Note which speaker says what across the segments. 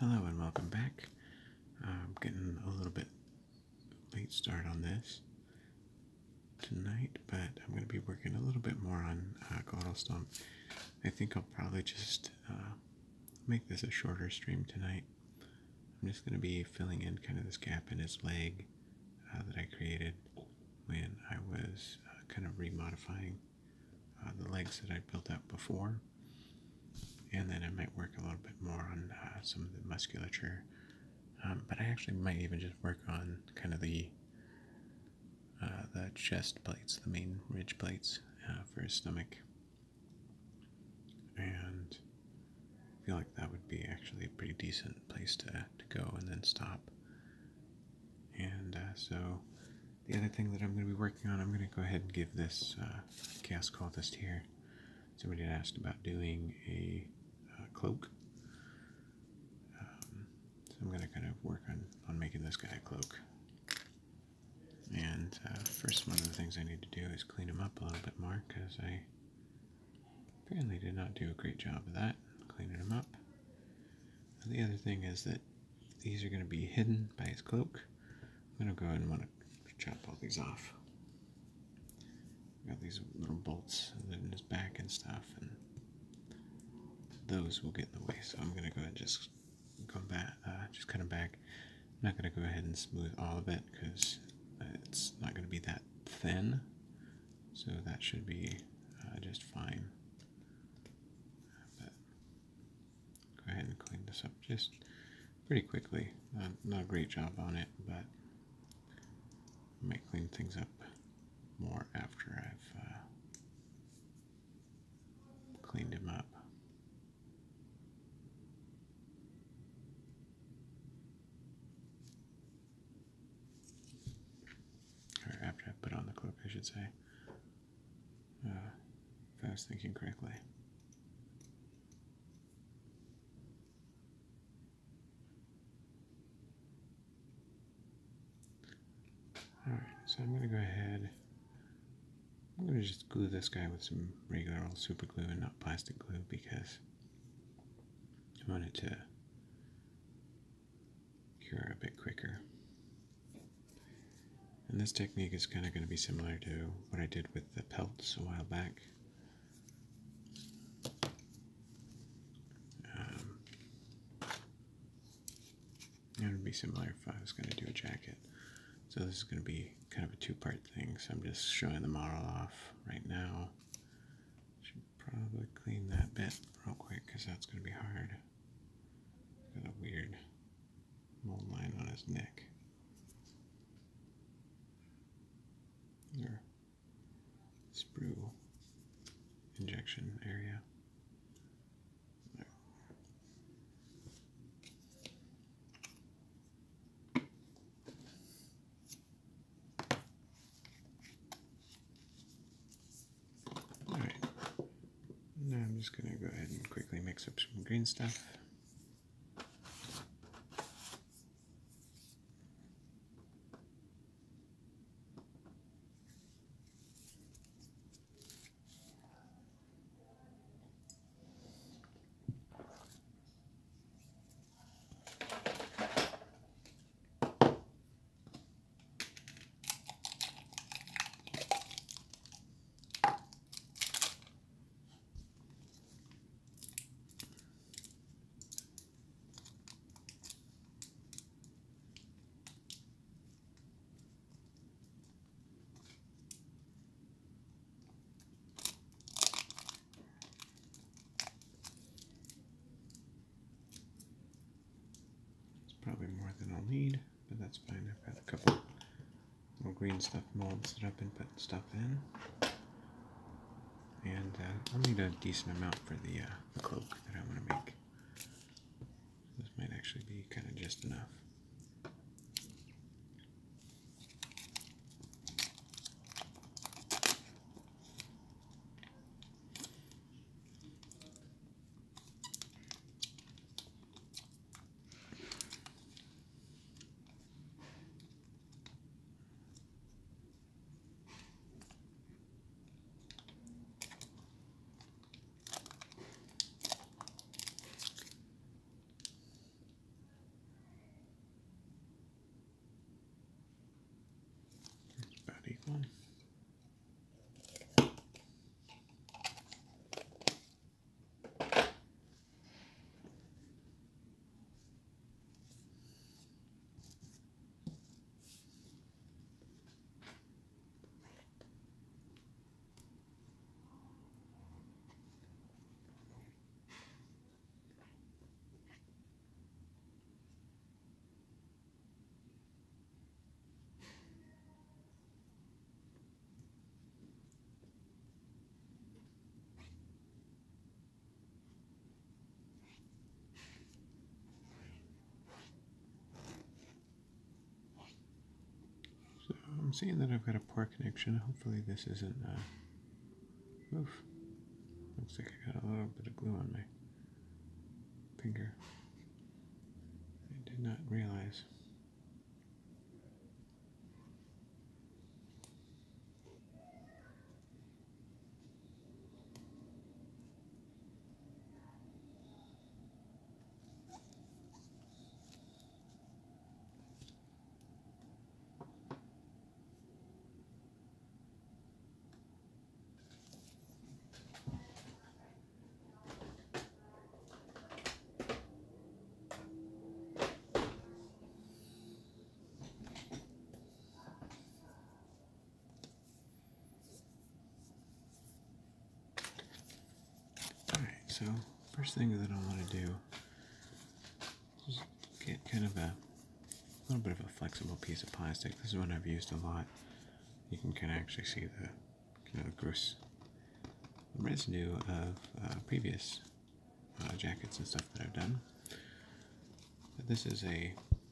Speaker 1: Hello and welcome back. I'm getting a little bit late start on this tonight, but I'm going to be working a little bit more on Glotl Stomp. I think I'll probably just make this a shorter stream tonight. I'm just going to be filling in kind of this gap in his leg that I created when I was kind of remodifying the legs that I built out before. And then I might work a little bit more on some of the musculature. But I actually might even just work on kind of the chest plates, the main ridge plates for his stomach. And I feel like that would be actually a pretty decent place to go and then stop. And so the other thing that I'm going to be working on, I'm going to go ahead and give this Chaos Cultist here. Somebody had asked about doing a cloak. So I'm going to kind of work on making this guy a cloak. And first, one of the things I need to do is clean him up a little bit more, because I apparently did not do a great job of that, cleaning him up. And the other thing is that these are going to be hidden by his cloak. I'm going to go ahead and want to chop all these off. Got these little bolts in his back and stuff, and those will get in the way. So I'm going to go ahead and just go back, just cut them back. I'm not going to go ahead and smooth all of it because it's not going to be that thin. So that should be just fine. But go ahead and clean this up just pretty quickly. Not a great job on it, but I might clean things up more after I've cleaned him up. Or after I put on the cloak, I should say. If I was thinking correctly. Alright, so I'm going to go ahead. I'm going to just glue this guy with some regular old super glue and not plastic glue because I want it to cure a bit quicker. And this technique is kind of going to be similar to what I did with the pelts a while back. It would be similar if I was going to do a jacket. So this is going to be kind of a two-part thing, so I'm just showing the model off right now. Should probably clean that bit real quick because that's going to be hard. Got a weird mold line on his neck. Or sprue injection area. Alright, now I'm just going to go ahead and quickly mix up some green stuff. Probably more than I'll need, but that's fine. I've got a couple little green stuff molds that I've been putting stuff in. And I'll need a decent amount for the cloak that I want to make. This might actually be kind of just enough. seeing that I've got a poor connection. Hopefully this isn't, oof. Looks like I got a little bit of glue on my finger. I did not realize. So, first thing that I want to do is get kind of a little bit of a flexible piece of plastic. This is one I've used a lot. You can kind of actually see the kind of gross residue of previous jackets and stuff that I've done. But this is a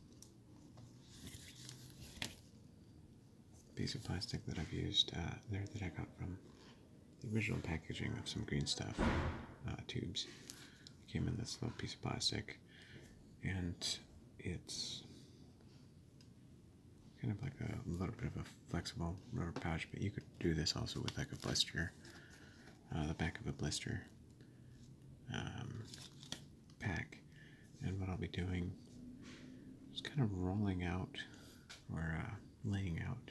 Speaker 1: piece of plastic that I've used there that I got from the original packaging of some green stuff tubes. It came in this little piece of plastic, and it's kind of like a little bit of a flexible rubber pouch, but you could do this also with like a blister, the back of a blister pack. And what I'll be doing is kind of rolling out or laying out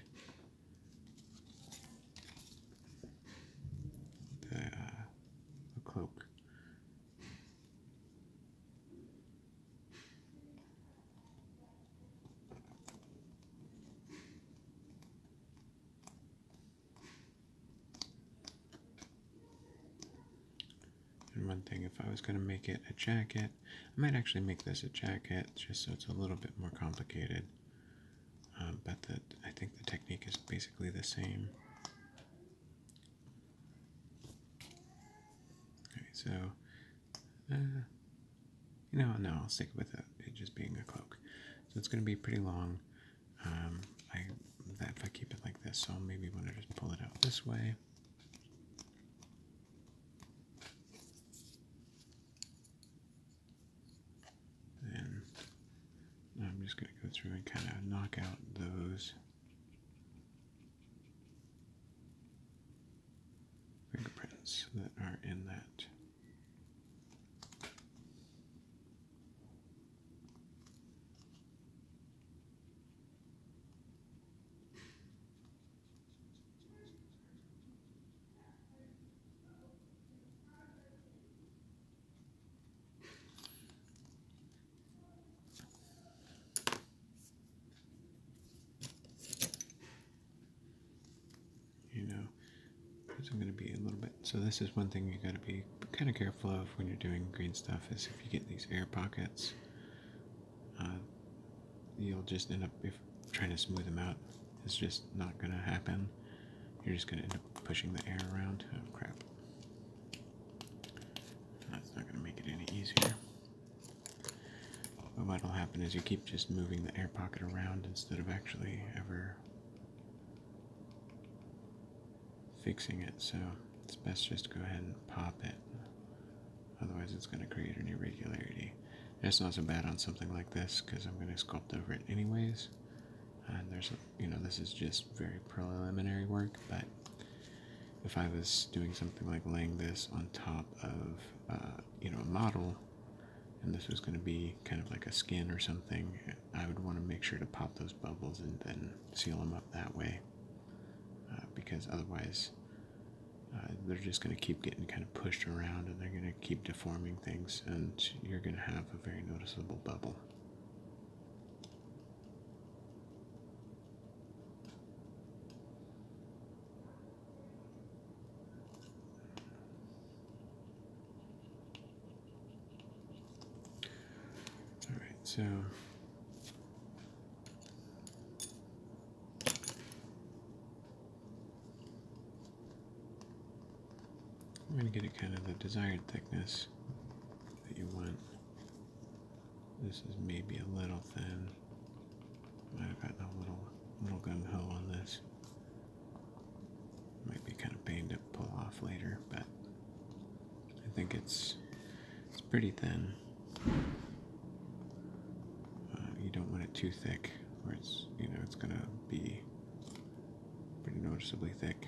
Speaker 1: the cloak. And one thing, if I was going to make it a jacket, I might actually make this a jacket just so it's a little bit more complicated. But I think the technique is basically the same. Okay, so, no, I'll stick with it just being a cloak. So it's going to be pretty long. If I keep it like this, so I'll maybe want to just pull it out this way. Then I'm just going to go through and kind of knock out those fingerprints that are in that. I'm going to be a little bit, so this is one thing you got to be kind of careful of when you're doing green stuff, is if you get these air pockets, you'll just end up, if trying to smooth them out, it's just not going to happen. You're just going to end up pushing the air around. Oh crap, that's not going to make it any easier. But what'll happen is you keep just moving the air pocket around instead of actually ever fixing it, so it's best just to go ahead and pop it. Otherwise it's going to create an irregularity. And it's not so bad on something like this because I'm going to sculpt over it anyways. And there's, this is just very preliminary work, but if I was doing something like laying this on top of, a model, and this was going to be kind of like a skin or something, I would want to make sure to pop those bubbles and then seal them up that way. Because otherwise they're just going to keep getting kind of pushed around and they're going to keep deforming things, and you're going to have a very noticeable bubble. Alright, so I'm going to get it kind of the desired thickness that you want. This is maybe a little thin. Might have gotten a little little gung-ho on this. Might be kind of pain to pull off later, but I think it's pretty thin. You don't want it too thick, where it's, you know, it's gonna be pretty noticeably thick.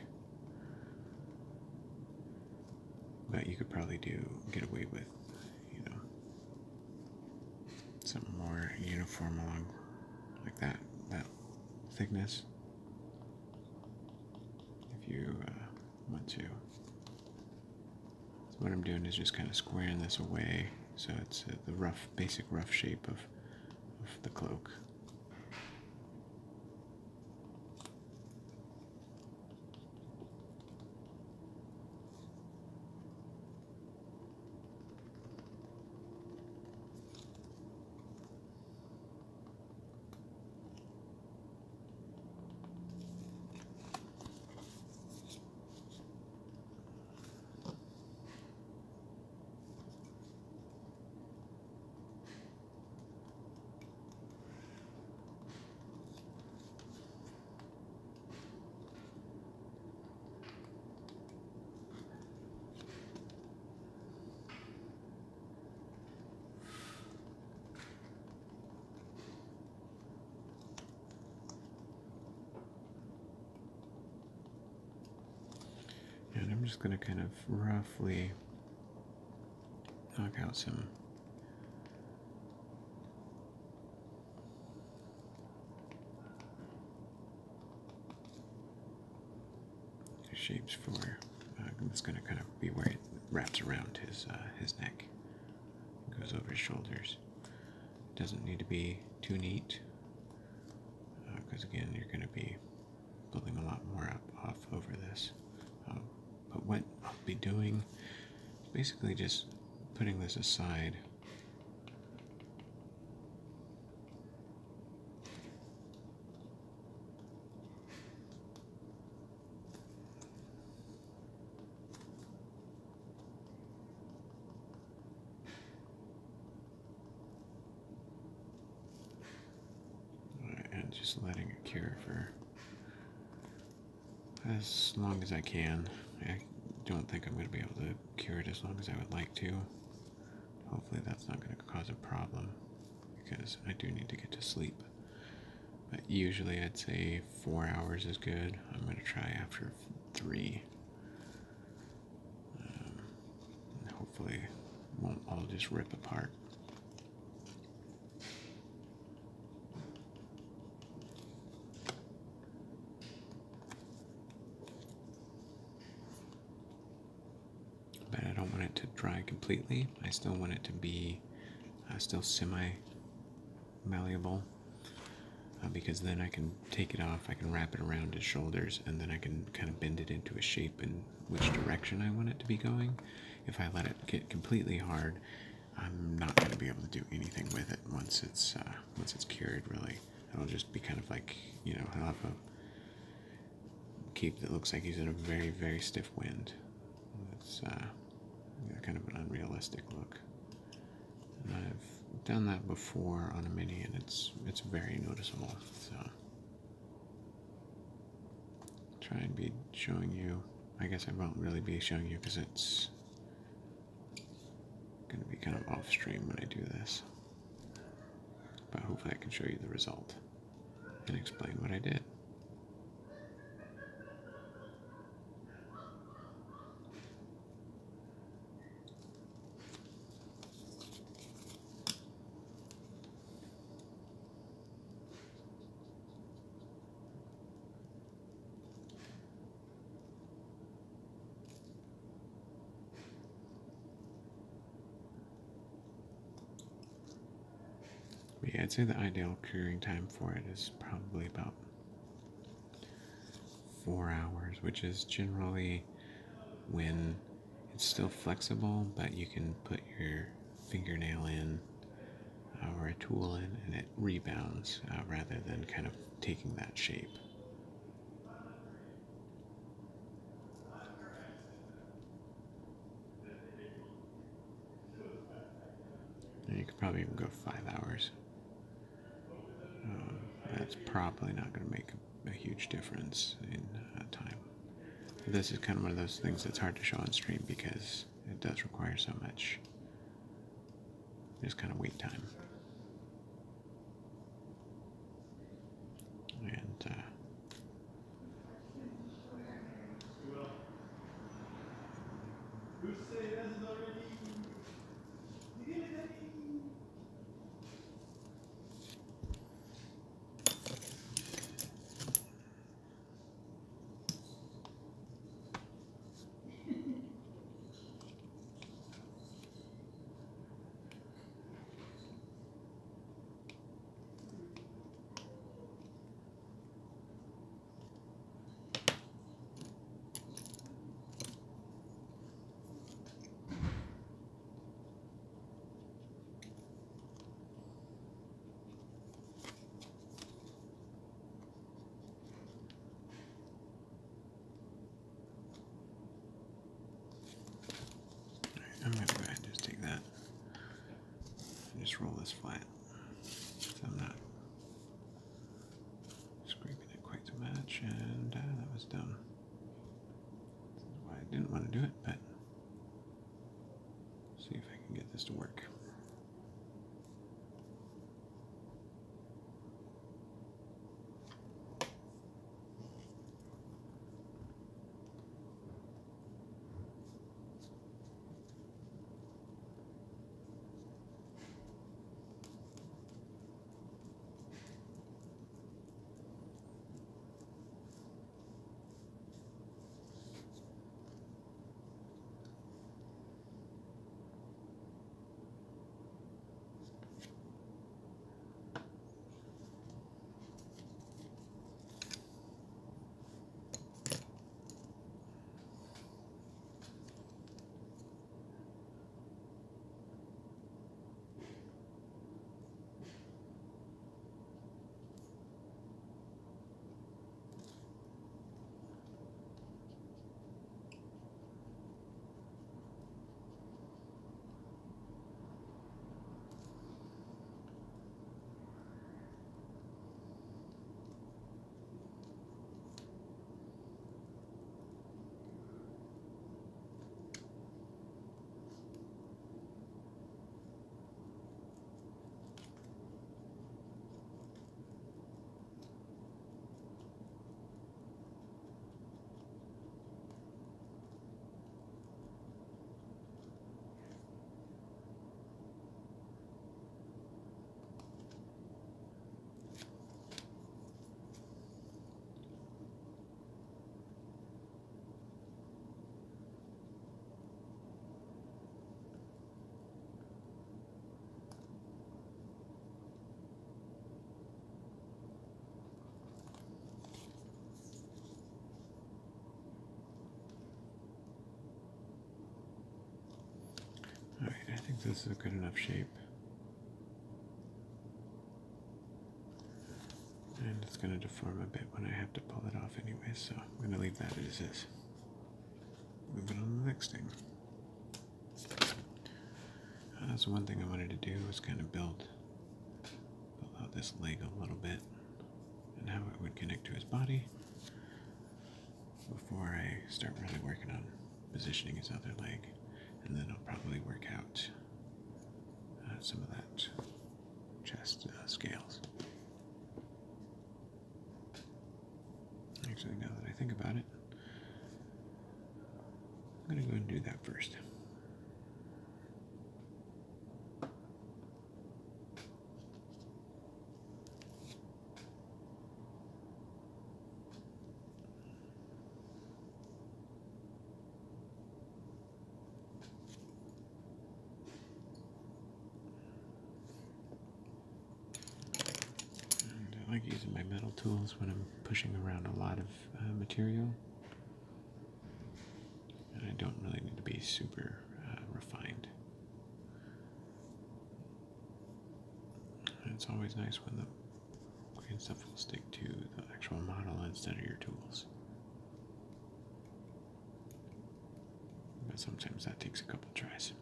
Speaker 1: But you could probably get away with, you know, something more uniform along like that thickness, if you want to. So what I'm doing is just kind of squaring this away, so it's the basic rough shape of the cloak. And I'm just going to kind of roughly knock out some shapes for, it's going to kind of be where it wraps around his neck and goes over his shoulders. It doesn't need to be too neat, because again, you're going to be building a lot more off over this. But what I'll be doing is basically just putting this aside. And just letting it cure for as long as I can. I don't think I'm going to be able to cure it as long as I would like to. Hopefully that's not going to cause a problem, because I do need to get to sleep. But usually I'd say 4 hours is good. I'm going to try after 3. Hopefully it won't all just rip apart. But I don't want it to dry completely. I still want it to be still semi-malleable, because then I can take it off, I can wrap it around his shoulders, and then I can kind of bend it into a shape in which direction I want it to be going. If I let it get completely hard, I'm not going to be able to do anything with it once it's cured, really. It'll just be kind of like, you know, I'll have a cape that looks like he's in a very, very stiff wind. It's kind of an unrealistic look. And I've done that before on a mini, and it's very noticeable. So try and be showing you. I guess I won't really be showing you because it's going to be kind of off stream when I do this. But hopefully I can show you the result and explain what I did. But yeah, I'd say the ideal curing time for it is probably about 4 hours, which is generally when it's still flexible, but you can put your fingernail in or a tool in and it rebounds rather than kind of taking that shape. And you could probably even go 5 hours. That's probably not going to make a huge difference in time. This is kind of one of those things that's hard to show on stream because it does require so much just kind of wait time. And I'm going to go ahead and just take that and just roll this flat so I'm not scraping it quite so much, and that was dumb. That's why I didn't want to do it, but see if I can get this to work. Alright, I think this is a good enough shape. And it's going to deform a bit when I have to pull it off anyway, so I'm going to leave that as is. Moving on to the next thing. So one thing I wanted to do was kind of build out this leg a little bit and how it would connect to his body before I start really working on positioning his other leg. And then I'll probably work out some of that chest scales. Actually, now that I think about it, I'm going to go and do that first. I like using my metal tools when I'm pushing around a lot of material. And I don't really need to be super refined. And it's always nice when the green stuff will stick to the actual model instead of your tools. But sometimes that takes a couple tries.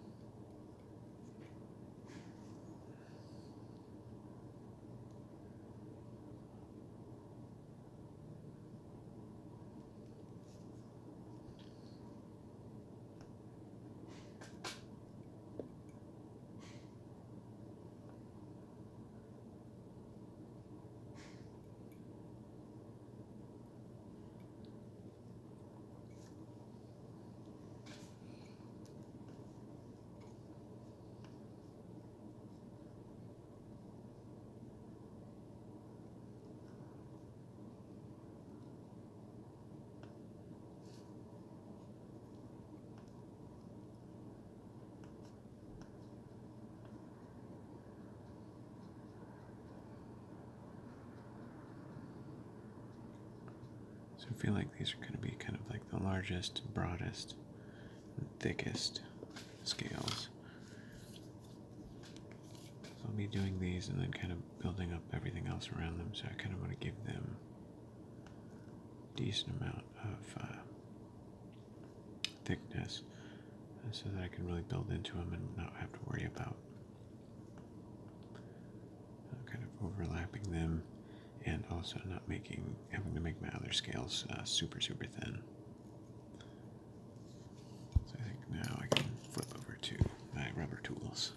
Speaker 1: So I feel like these are going to be kind of like the largest, broadest, and thickest scales. So I'll be doing these and then kind of building up everything else around them. So I kind of want to give them a decent amount of thickness so that I can really build into them and not have to worry about kind of overlapping them, and also not having to make my other scales super thin. So I think now I can flip over to my rubber tools.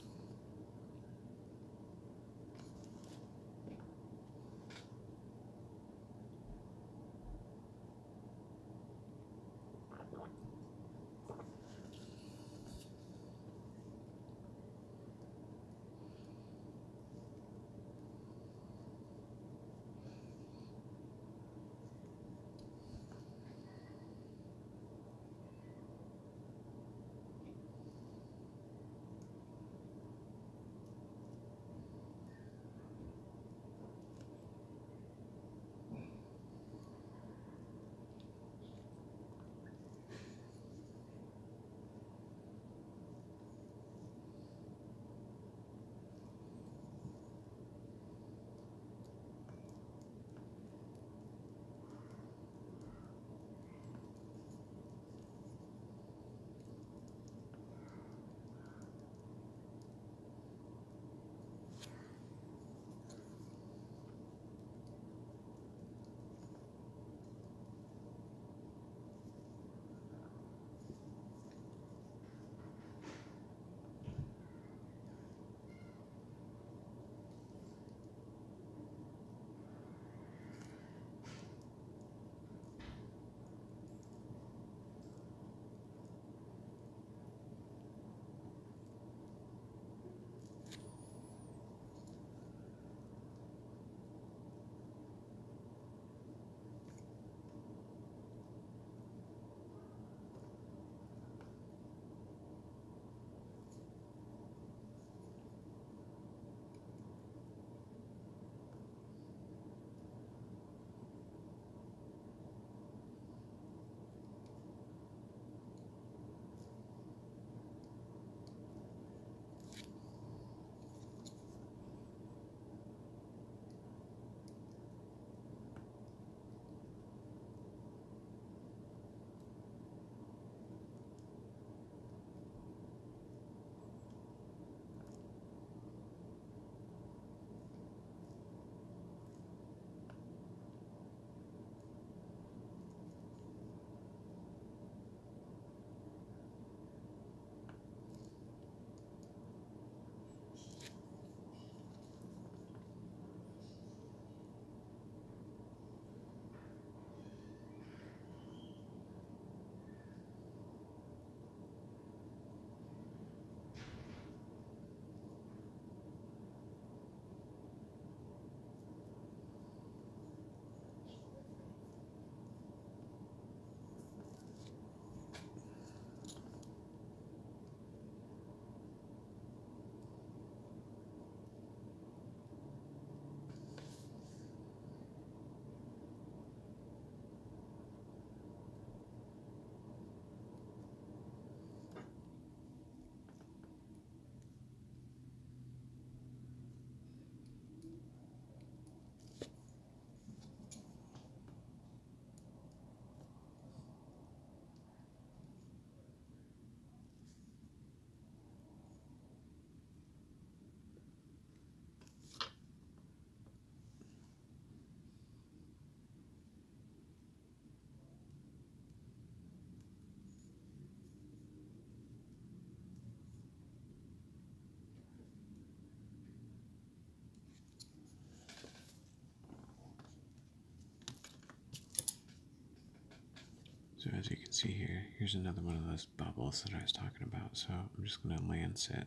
Speaker 1: So as you can see here, here's another one of those bubbles that I was talking about. So I'm just going to land set.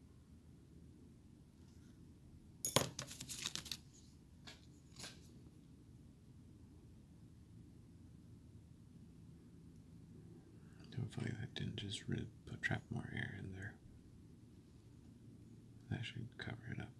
Speaker 1: Hopefully that didn't just really trap more air in there. That should cover it up.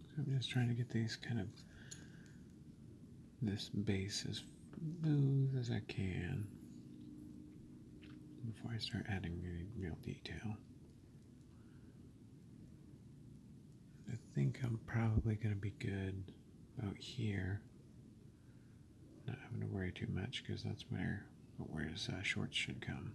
Speaker 1: So I'm just trying to get these kind of, this base as smooth as I can before I start adding any real detail. I think I'm probably going to be good out here. Not having to worry too much because that's where his shorts should come.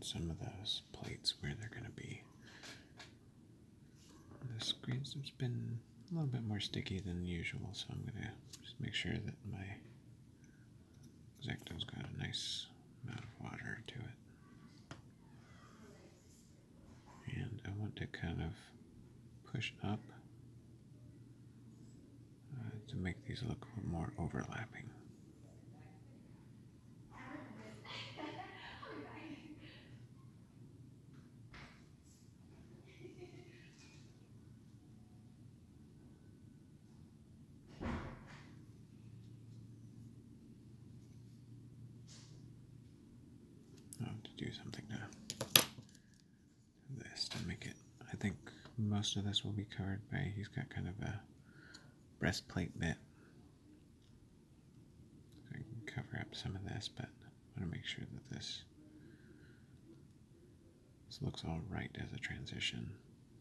Speaker 1: some of those plates where they're going to be. The screen's been a little bit more sticky than usual, so I'm going to just make sure that my Exacto's got a nice amount of water to it. And I want to kind of push up to make these look a little more overlapping. To do something to this to make it. I think most of this will be covered by. He's got kind of a breastplate bit, so I can cover up some of this, but I want to make sure that this looks all right as a transition.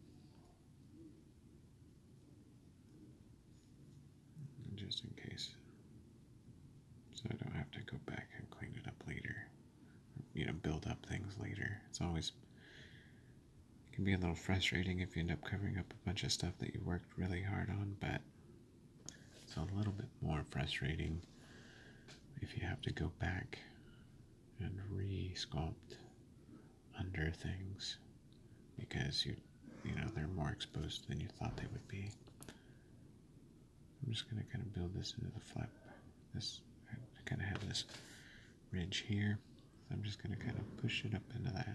Speaker 1: Just in case, so I don't have to go back and clean it up later. Build up things later. It can be a little frustrating if you end up covering up a bunch of stuff that you worked really hard on, but it's a little bit more frustrating if you have to go back and re-sculpt under things because they're more exposed than you thought they would be. I'm just going to kind of build this into the flap. I kind of have this ridge here. I'm just going to kind of push it up into that.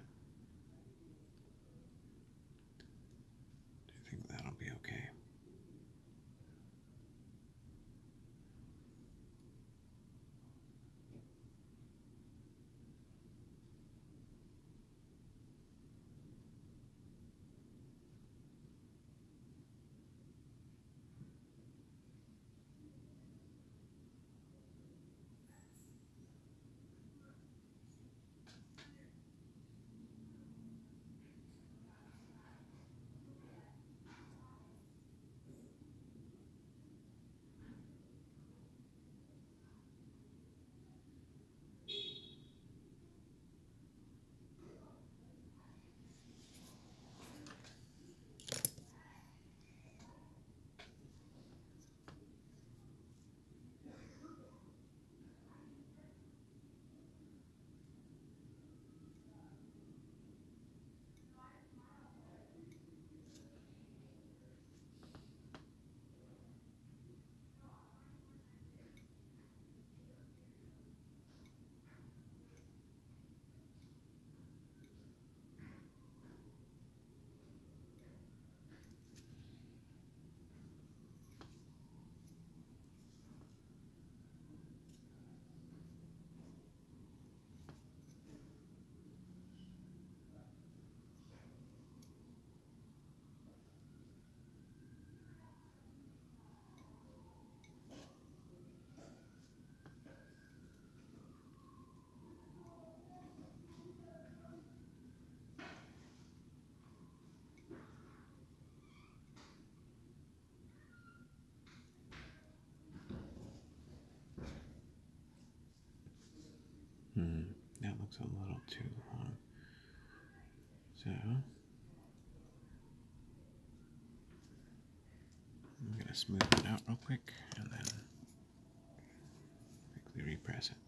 Speaker 1: I think that'll be okay. That looks a little too long. So I'm going to smooth it out real quick and then quickly repress it.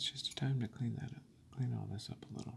Speaker 1: it's just a time to clean that up, clean all this up a little.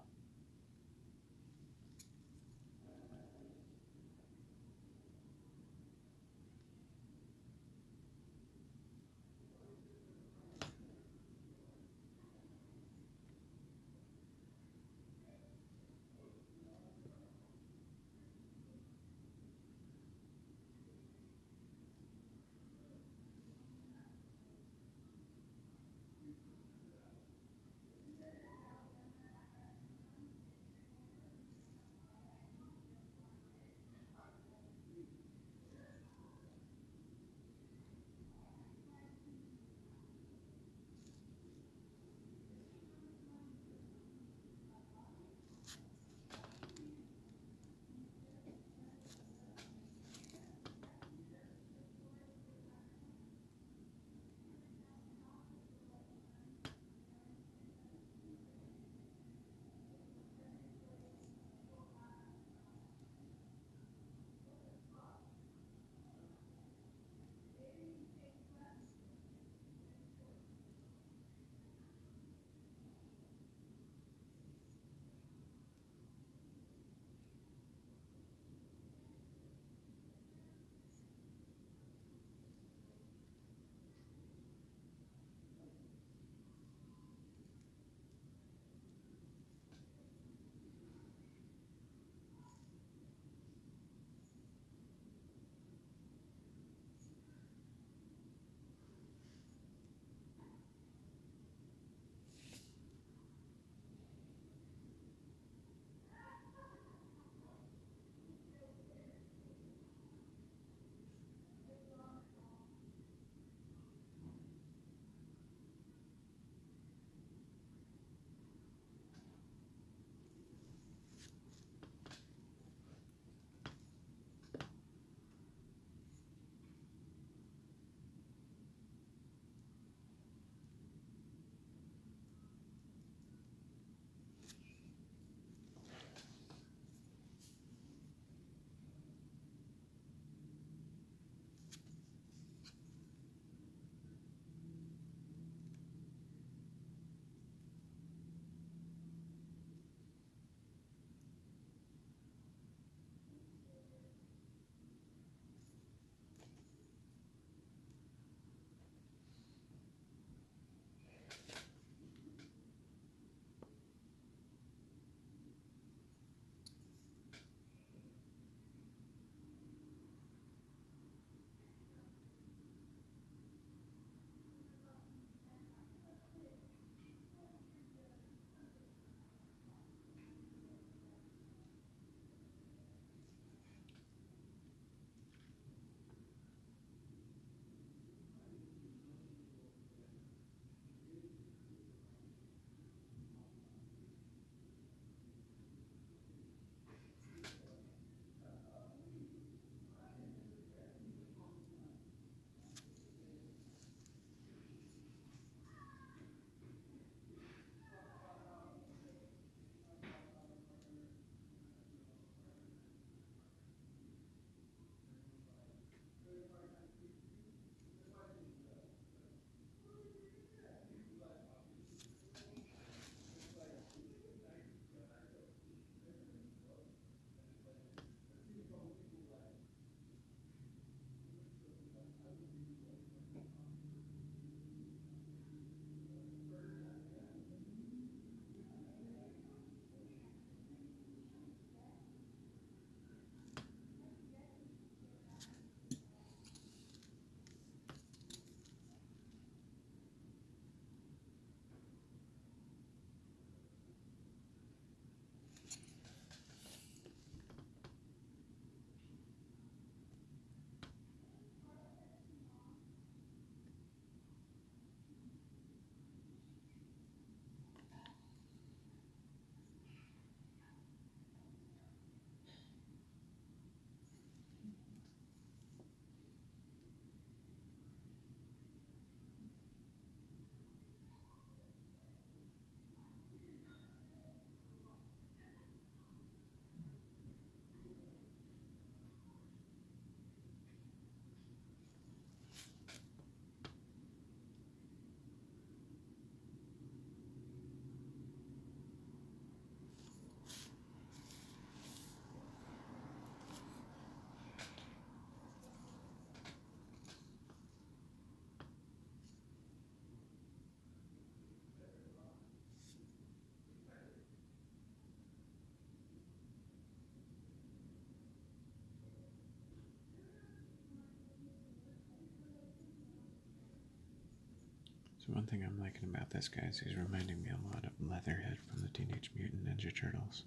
Speaker 1: So one thing I'm liking about this guy is he's reminding me a lot of Leatherhead from the Teenage Mutant Ninja Turtles.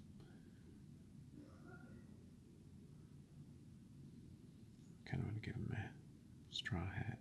Speaker 1: Kind of want to give him a straw hat.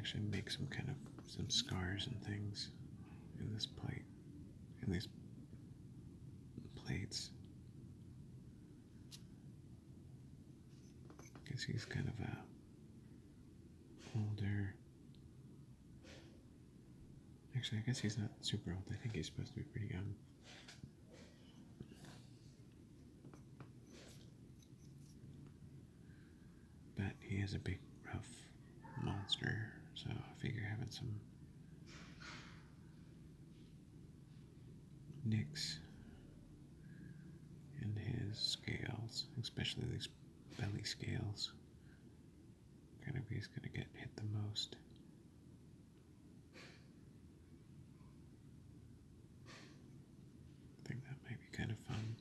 Speaker 1: actually make some scars and things in this plate, in these plates. Guess he's kind of a older. Actually, I guess he's not super old. I think he's supposed to be pretty young. But he is a big, rough monster, so I figure having some nicks in his scales, especially these belly scales, kind of he's going to get hit the most. I think that might be kind of fun.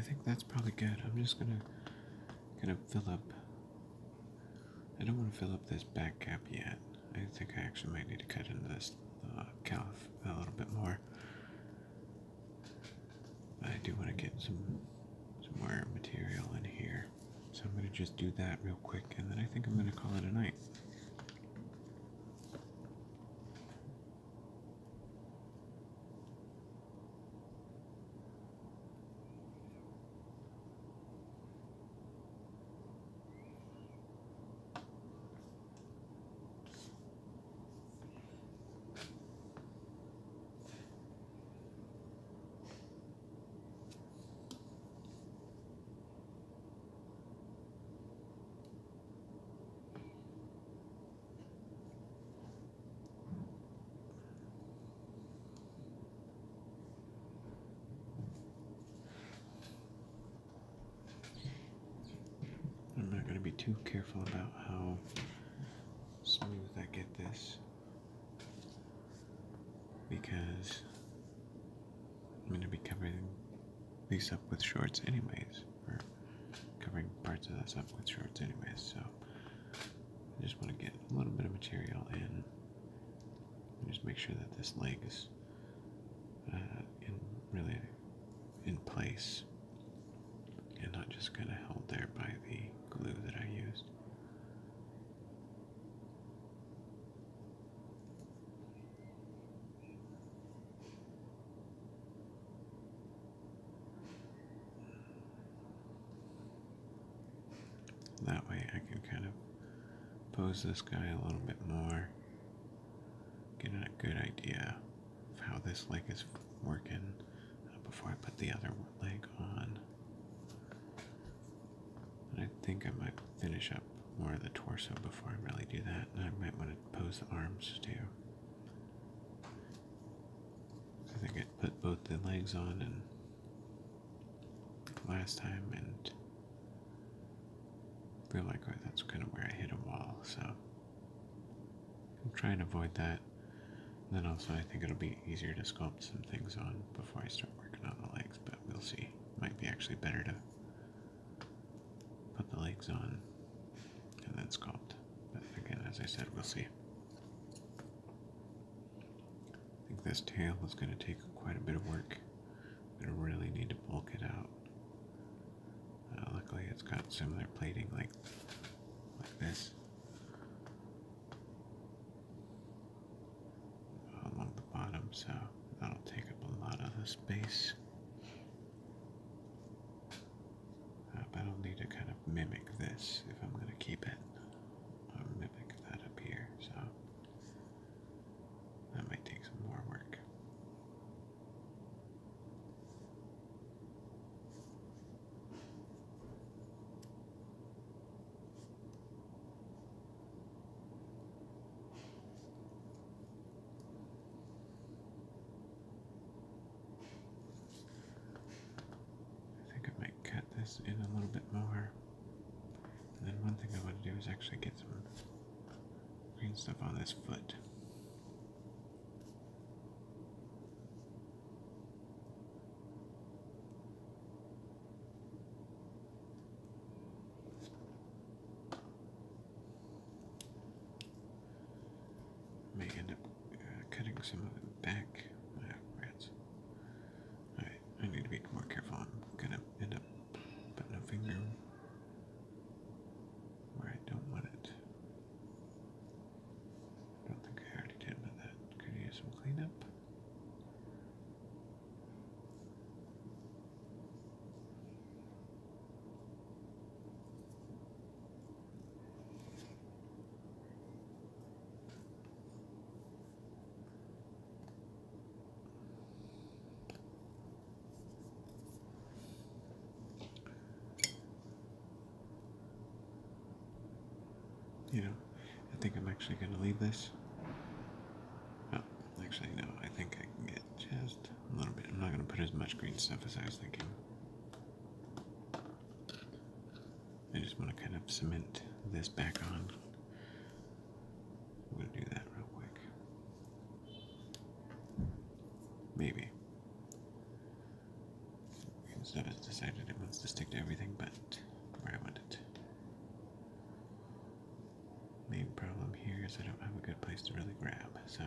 Speaker 1: think that's probably good. I'm just gonna kind of fill up. I don't want to fill up this back gap yet. I think I actually might need to cut into this calf a little bit more. But I do want to get some more material in here. So I'm going to just do that real quick, and then I think I'm going to call it a night. I'm not going to be too careful about how smooth I get this, because I'm going to be covering these up with shorts anyways, or covering parts of this up with shorts anyways, so I just want to get a little bit of material in and just make sure that this leg is really in place and not just kind of held there by the glue that I used. That way I can kind of pose this guy a little bit more, get a good idea of how this leg is working before I put the other leg on. And I think I might finish up more of the torso before I really do that, and I might want to pose the arms too. I think I put both the legs on and last time, and feel like that's kind of where I hit a wall, so I'm trying to avoid that. And then also I think it'll be easier to sculpt some things on before I start working on the legs, but we'll see. Might be actually better to put the legs on and then sculpt. But again, as I said, we'll see. I think this tail is going to take quite a bit of work. I'm going to really need to bulk it out. Luckily it's got similar plating like this along the bottom, so that'll take up a lot of the space. But I'll need to kind of mimic this if I'm going to keep it. I'll mimic that up here, so that might take some more work. In a little bit more. And then one thing I want to do is actually get some green stuff on this foot. May end up cutting some of it back. Rats. Alright, I need to be more careful. I'm gonna end up putting a finger where I don't want it. I don't think I already did, but that could use some cleanup. You know, I think I'm actually going to leave this. Oh, actually no, I think I can get just a little bit. I'm not going to put as much green stuff as I was thinking. I just want to kind of cement this back on. I'm going to do that real quick. Maybe. Green stuff has decided to wants to stick to everything but where I want it. Main problem here is I don't have a good place to really grab, so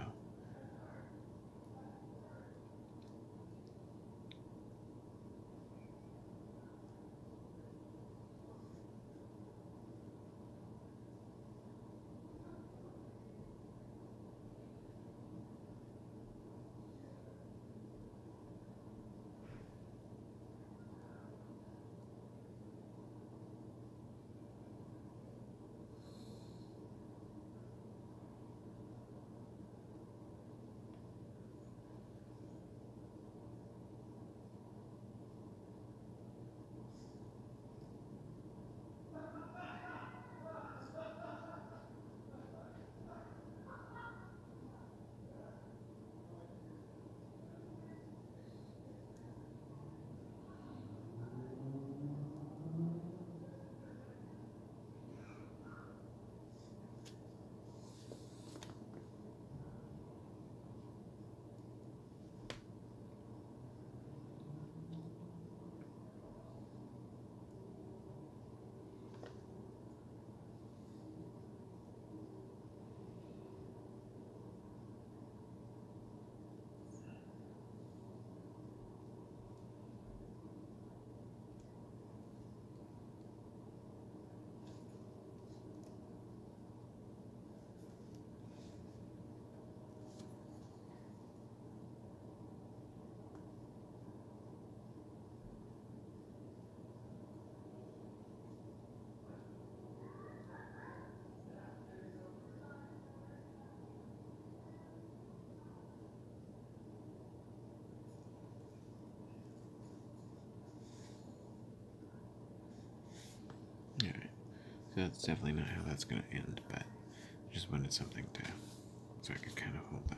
Speaker 1: alright. So that's definitely not how that's going to end, but I just wanted something to, so I could kind of hold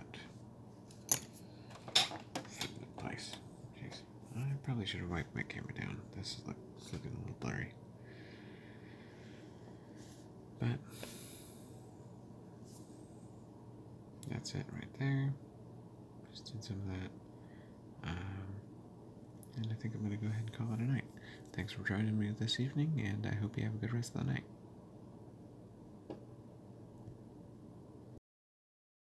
Speaker 1: that in place. Jeez. I probably should have wiped my camera down. This is looking a little blurry. But that's it right there. Just did some of that. And I think I'm going to go ahead and call it a night. Thanks for joining me this evening, and I hope you have a good rest of the night.